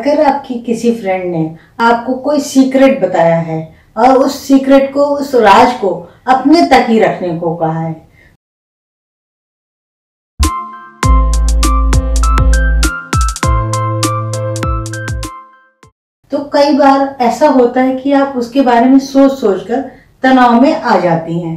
अगर आपकी किसी फ्रेंड ने आपको कोई सीक्रेट बताया है और उस सीक्रेट को, उस राज को अपने तक ही रखने को कहा है, तो कई बार ऐसा होता है कि आप उसके बारे में सोच सोचकर तनाव में आ जाती हैं।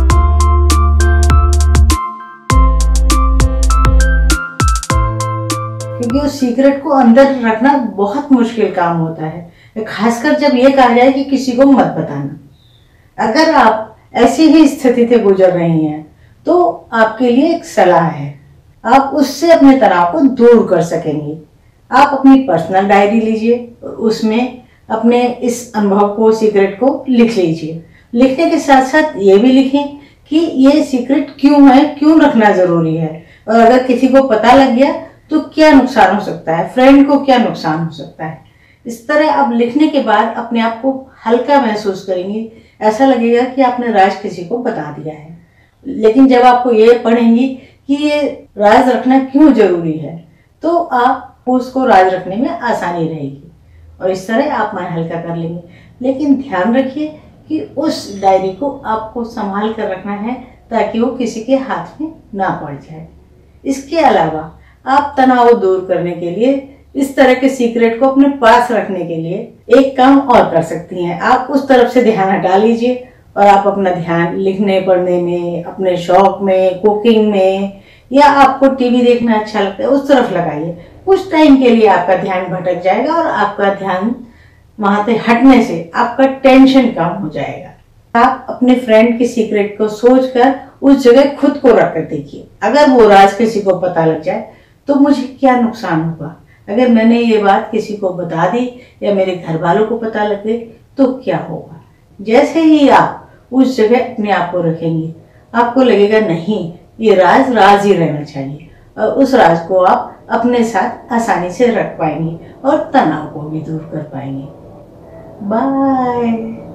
क्योंकि उस सीक्रेट को अंदर रखना बहुत मुश्किल काम होता है, खासकर जब ये कहा जाए कि किसी को मत बताना। अगर आप ऐसी ही स्थिति से गुजर रही हैं तो आपके लिए एक सलाह है, आप उससे अपने तनाव को दूर कर सकेंगी। आप अपनी पर्सनल डायरी लीजिए, उसमें अपने इस अनुभव को, सीक्रेट को लिख लीजिए। लिखने के साथ साथ ये भी लिखें कि ये सीक्रेट क्यों है, क्यों रखना जरूरी है, और अगर किसी को पता लग गया तो क्या नुकसान हो सकता है, फ्रेंड को क्या नुकसान हो सकता है। इस तरह आप लिखने के बाद अपने आप को हल्का महसूस करेंगी, ऐसा लगेगा कि आपने राज किसी को बता दिया है। लेकिन जब आपको ये पढ़ेंगी कि ये राज रखना क्यों जरूरी है, तो आपको उसको राज रखने में आसानी रहेगी और इस तरह आप मन हल्का कर लेंगे। लेकिन ध्यान रखिए कि उस डायरी को आपको संभाल कर रखना है ताकि वो किसी के हाथ में ना पड़ जाए। इसके अलावा आप तनाव दूर करने के लिए, इस तरह के सीक्रेट को अपने पास रखने के लिए एक काम और कर सकती हैं। आप उस तरफ से ध्यान हटा लीजिए और आप अपना ध्यान लिखने पढ़ने में, अपने शौक में, कुकिंग में, या आपको टीवी देखना अच्छा लगता है उस तरफ लगाइए। कुछ टाइम के लिए आपका ध्यान भटक जाएगा और आपका ध्यान वहां से हटने से आपका टेंशन कम हो जाएगा। आप अपने फ्रेंड के सीक्रेट को सोचकर उस जगह खुद को रख कर देखिए, अगर वो राज किसी को पता लग जाए तो मुझे क्या नुकसान होगा, अगर मैंने ये बात किसी को बता दी या मेरे घर वालों को पता लग गई तो क्या होगा। जैसे ही आप उस जगह अपने आप को रखेंगे, आपको लगेगा नहीं, ये राज राज ही रहना चाहिए, और उस राज को आप अपने साथ आसानी से रख पाएंगे और तनाव को भी दूर कर पाएंगे। बाय।